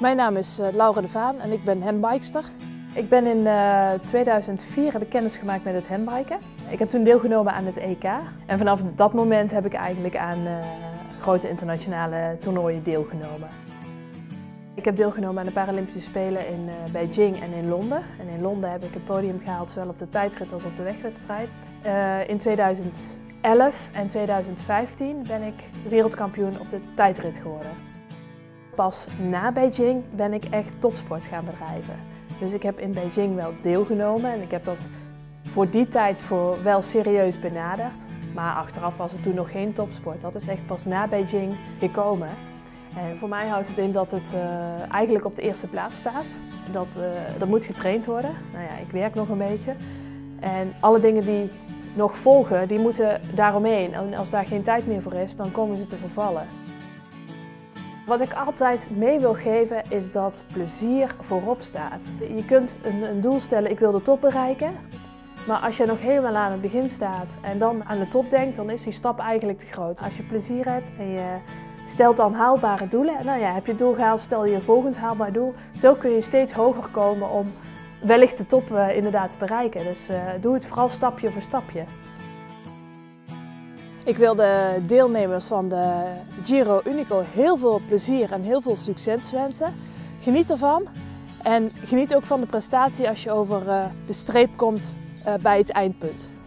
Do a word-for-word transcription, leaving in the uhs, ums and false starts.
Mijn naam is uh, Laura de Vaan en ik ben handbikester. Ik ben in uh, tweeduizend vier heb ik kennis gemaakt met het handbiken. Ik heb toen deelgenomen aan het E K en vanaf dat moment heb ik eigenlijk aan uh, grote internationale toernooien deelgenomen. Ik heb deelgenomen aan de Paralympische Spelen in uh, Beijing en in Londen. En in Londen heb ik het podium gehaald, zowel op de tijdrit als op de wegwedstrijd. Uh, in tweeduizend elf en tweeduizend vijftien ben ik wereldkampioen op de tijdrit geworden. Pas na Beijing ben ik echt topsport gaan bedrijven. Dus ik heb in Beijing wel deelgenomen en ik heb dat voor die tijd voor wel serieus benaderd. Maar achteraf was het toen nog geen topsport. Dat is echt pas na Beijing gekomen. En voor mij houdt het in dat het uh, eigenlijk op de eerste plaats staat. Dat, uh, dat moet getraind worden. Nou ja, ik werk nog een beetje. En alle dingen die nog volgen, die moeten daaromheen. En als daar geen tijd meer voor is, dan komen ze te vervallen. Wat ik altijd mee wil geven is dat plezier voorop staat. Je kunt een, een doel stellen, ik wil de top bereiken. Maar als je nog helemaal aan het begin staat en dan aan de top denkt, dan is die stap eigenlijk te groot. Als je plezier hebt en je stelt dan haalbare doelen, en nou ja, heb je het doel gehaald, stel je een volgend haalbaar doel. Zo kun je steeds hoger komen om wellicht de top uh, inderdaad te bereiken. Dus uh, doe het vooral stapje voor stapje. Ik wil de deelnemers van de Giro Unico heel veel plezier en heel veel succes wensen. Geniet ervan en geniet ook van de prestatie als je over de streep komt bij het eindpunt.